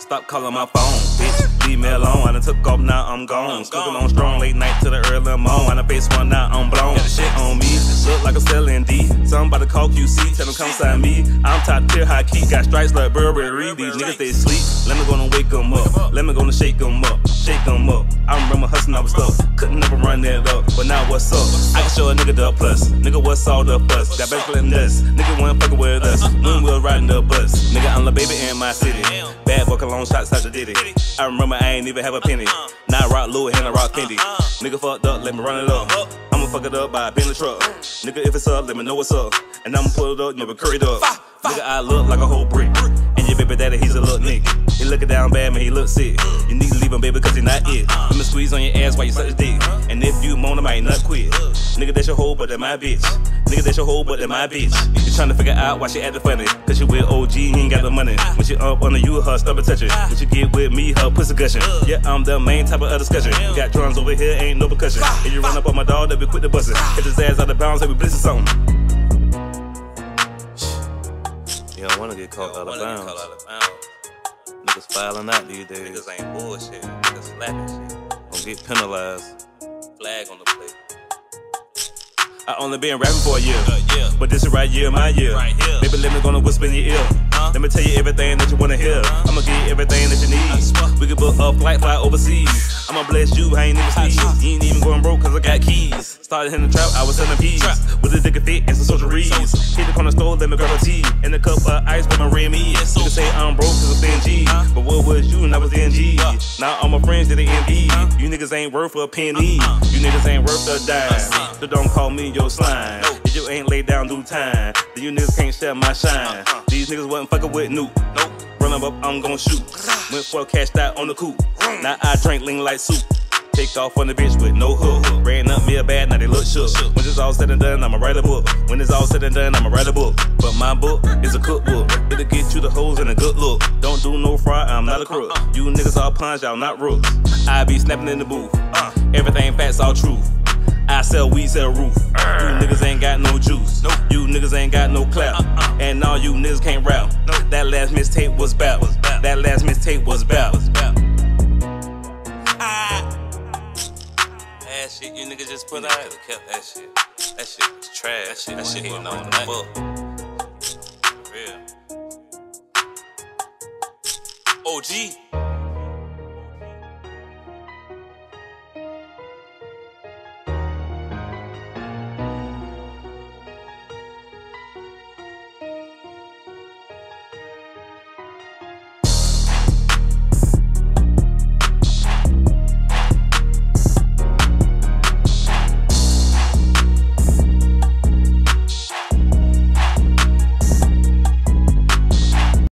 Stop calling my phone, bitch, leave me alone. I done took off, now I'm gone. Smoking on strong, late night to the early morning. I done face one, now I'm blown. Got the shit on me, look like I'm selling D. Somebody call QC, tell them come sign me. I'm top tier, high key, got stripes like Burberry. These niggas, they sleep, let me gonna wake them up. Let me gonna shake them up, shake them up. I remember hustling, I was stuck, couldn't never run that up. But now what's up? I can show a nigga the plus. Nigga, what's all the fuss? Got better than this. Nigga wasn't fucking with us when we was riding the bus. Nigga, I'm the baby in my city. Bad boy cologne shots after Diddy. I remember I ain't even have a penny. Now I rock Louis and I rock Fendi. Nigga fucked up, let me run it up. I'ma fuck it up by a Bentley truck. Nigga, if it's up, let me know what's up. And I'ma pull it up, never curry it up. Nigga, I look like a whole brick. And your baby daddy, he's a little nigga. He looking down bad, man, he look sick. You need to leave him, baby, cause he not it. Let me squeeze on your ass while you suck his dick. And if you moan, I might not quit. Nigga, that's your hoe, but that's my bitch. Nigga, that's your hoe, but that's my bitch. You tryna figure out why she acting funny. Cause she with OG, he ain't got the money. When she up under you, her stomach touching. When she get with me, her pussy gushing. Yeah, I'm the main topic of discussion. You got drums over here, ain't no percussion. If you run up on my dog, then we quit the bustin'. Hit his ass out of bounds, like we blitz or something. You don't wanna get caught out of bounds. Niggas filing out these days. Niggas ain't bullshit. Niggas slapping shit. Gonna get penalized. Flag on the plate. I only been rapping for a year, but this is right year, my year. Baby, let me gonna whisper in your ear. Let me tell you everything that you wanna hear. I'ma give you everything that you need. We can book a flight, fly overseas. I'ma bless you, I ain't even sneeze. You ain't even going broke cause I got keys. Started in the trap, I was selling peas. With a dick fit and some social reads. Hit the corner store, let me grab a tea. And a cup of ice with my Remy. You can say I'm broke cause I'm stingy. But what was you and I was NG? Now all my friends did the MD. You niggas ain't worth a penny. You niggas ain't worth a dime. So don't call me your slime. If you ain't laid down due time, then you niggas can't share my shine. These niggas wasn't fucking with Nuke. Run 'em up, I'm gon' shoot. Went for a cash out on the coupe. Now I drink lean like soup. Take off on the bitch with no hook. Ran up me a bad, now they look shook. When it's all said and done, I'ma write a book. When it's all said and done, I'ma write a book. But my book is a cookbook. It'll get you the hoes and a good look. Don't do no fraud, I'm not a crook. You niggas all punch, y'all not rooks. I be snapping in the booth. Everything facts, all truth. I sell weed, sell roof. You niggas ain't got no juice. You niggas ain't got no clap. And all you niggas can't rap. That last mixtape was bap. That last mixtape was bap. That shit you niggas just put out, kept that shit. That shit was trash. That shit hitting on the fuck. For real. OG.